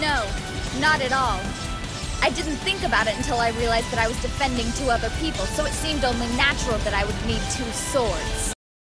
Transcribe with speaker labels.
Speaker 1: No, not at all. I didn't think about it until I realized that I was defending two other people, so it seemed only natural that I would need two swords.